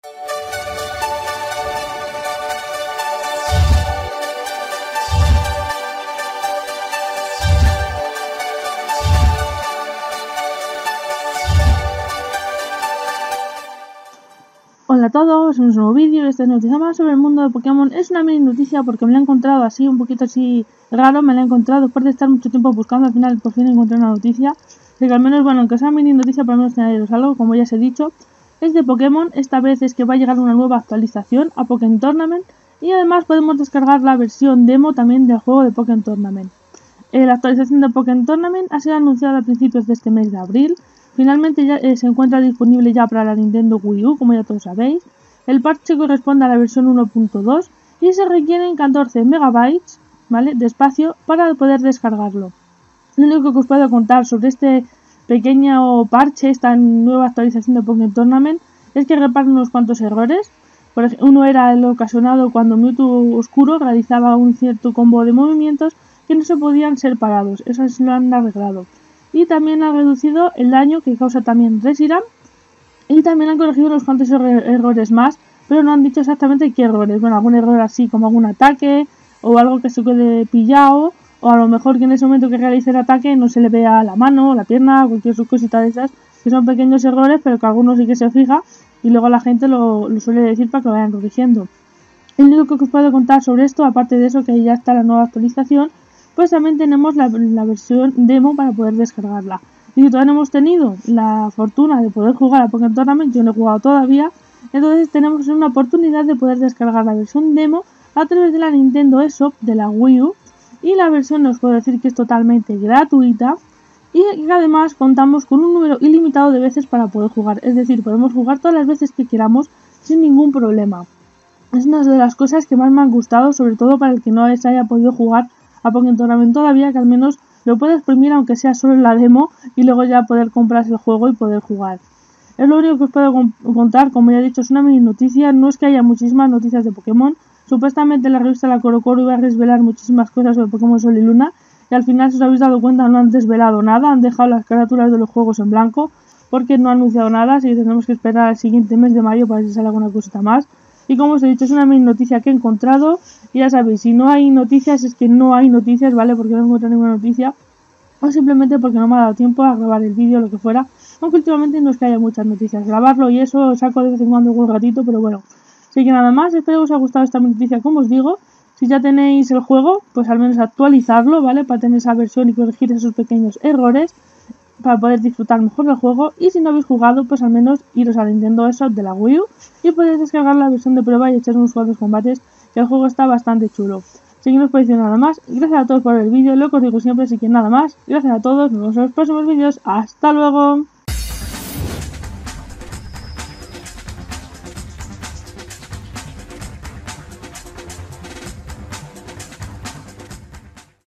Hola a todos, un nuevo vídeo. Esta es noticia más sobre el mundo de Pokémon. Es una mini noticia porque me la he encontrado así, un poquito así raro. Me la he encontrado después de estar mucho tiempo buscando. Al final por fin encontré una noticia de que al menos, bueno, aunque sea mini noticia, por lo menos tenéis algo, como ya os he dicho. Es de Pokémon. Esta vez es que va a llegar una nueva actualización a Pokémon Tournament. Y además podemos descargar la versión demo también del juego de Pokémon Tournament. La actualización de Pokémon Tournament ha sido anunciada a principios de este mes de abril. Finalmente ya se encuentra disponible ya para la Nintendo Wii U, como ya todos sabéis. El parche corresponde a la versión 1.2 y se requieren 14 MB, ¿vale?, de espacio para poder descargarlo. Lo único que os puedo contar sobre este pequeño parche, esta nueva actualización de Pokémon Tournament, es que repara unos cuantos errores. Por ejemplo, uno era el ocasionado cuando Mewtwo Oscuro realizaba un cierto combo de movimientos que no se podían ser parados. Eso se lo han arreglado. Y también ha reducido el daño que causa también Reshiram. Y también han corregido unos cuantos errores más, pero no han dicho exactamente qué errores. Bueno, algún error así como algún ataque o algo que se quede pillado, o a lo mejor que en ese momento que realice el ataque no se le vea la mano, la pierna, cualquier cosita de esas, que son pequeños errores, pero que algunos sí que se fija y luego la gente lo suele decir para que lo vayan corrigiendo. El único que os puedo contar sobre esto, aparte de eso, que ya está la nueva actualización, pues también tenemos la versión demo para poder descargarla. Y si todavía no hemos tenido la fortuna de poder jugar a Pokémon Tournament, yo no he jugado todavía, entonces tenemos una oportunidad de poder descargar la versión demo a través de la Nintendo eShop de la Wii U, y la versión os puedo decir que es totalmente gratuita y que además contamos con un número ilimitado de veces para poder jugar, es decir, podemos jugar todas las veces que queramos sin ningún problema. Es una de las cosas que más me han gustado, sobre todo para el que no se haya podido jugar a Pokémon Tournament todavía, que al menos lo puedes exprimir aunque sea solo en la demo y luego ya poder comprarse el juego y poder jugar. Es lo único que os puedo contar. Como ya he dicho, es una mini noticia, no es que haya muchísimas noticias de Pokémon. Supuestamente la revista La Coro iba a desvelar muchísimas cosas sobre Pokémon Sol y Luna, y al final, si os habéis dado cuenta, no han desvelado nada, han dejado las carátulas de los juegos en blanco porque no han anunciado nada, así que tendremos que esperar al siguiente mes de mayo para ver si sale alguna cosita más. Y como os he dicho, es una mini noticia que he encontrado. Y ya sabéis, si no hay noticias es que no hay noticias, ¿vale? Porque no he encontrado ninguna noticia. O simplemente porque no me ha dado tiempo a grabar el vídeo o lo que fuera. Aunque últimamente no es que haya muchas noticias. Grabarlo y eso saco de vez en cuando un ratito, pero bueno. Así que nada más, espero que os haya gustado esta noticia, como os digo. Si ya tenéis el juego, pues al menos actualizarlo, ¿vale? Para tener esa versión y corregir esos pequeños errores, para poder disfrutar mejor del juego. Y si no habéis jugado, pues al menos iros a Nintendo eShop de la Wii U y podéis descargar la versión de prueba y echar unos cuantos combates, que el juego está bastante chulo. Así que no os puedo decir nada más. Gracias a todos por ver el vídeo, lo que os digo siempre, así que nada más. Gracias a todos, nos vemos en los próximos vídeos. ¡Hasta luego!